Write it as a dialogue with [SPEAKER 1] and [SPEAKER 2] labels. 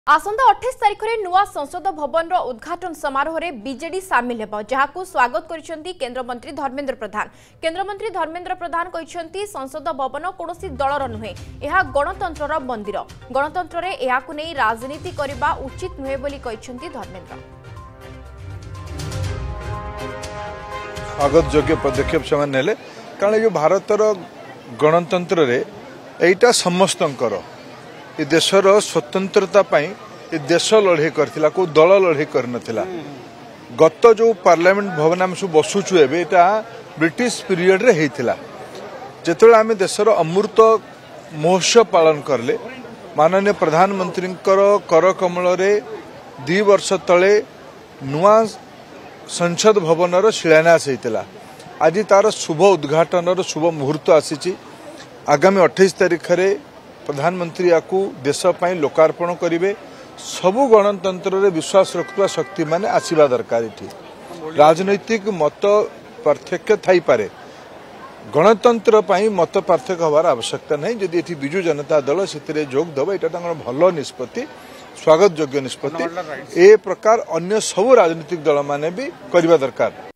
[SPEAKER 1] आसंता 28 तारिख में नुआ संसद भवन उद्घाटन समारोह में बीजेडी सामिल हो जहां स्वागत करिसेंती केंद्र मंत्री धर्मेंद्र प्रधान। केंद्र मंत्री धर्मेंद्र प्रधान कहिसेंती संसद भवन कौनसी दलर नुहे, यह गणतंत्र मंदिर। गणतंत्र में यहां नहीं राजनीति करने उचित नुहे बोली कहिसेंती धर्मेंद्र।
[SPEAKER 2] स्वागत योग्य पदक्षेप से नेले कारण जो भारतर गणतंत्र रे एटा समस्तंकर ए देशर स्वतंत्रता पाई ए देश लड़े करथिला को दल लड़े कर नथिला। गत जो पार्लियामेंट भवन आम सब बसुचु एटा ब्रिटिश पीरियड रे हेतिला जेतले आम देशर अमृत महोत्सव पालन करले। माननीय प्रधानमंत्री कर कमल रे 2 वर्ष तले नुआ संसद भवन शिलान्यास होता। आज तार शुभ उद्घाटन शुभ मुहूर्त आसी। आगामी 28 तारिख में प्रधानमंत्री या देशपाई लोकार्पण करेंगे। सबु गणतंत्र रे विश्वास रखुवा शक्ति माने आसीबा दरकार। राजनैतिक मत पार्थक्य थाई पारे, गणतंत्र पाई मत पार्थक्य हवार आवश्यकता नहीं। जदि एठी बिजु जनता दल से जोग दब एटा भल निष्पत्ति, स्वागत योग्य निष्पत्ति। ए प्रकार अन्य सब राजनीतिक दल माने भी करबा दरकार।